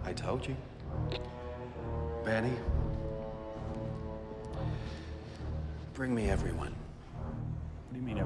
I told you. Benny. Bring me everyone. What do you mean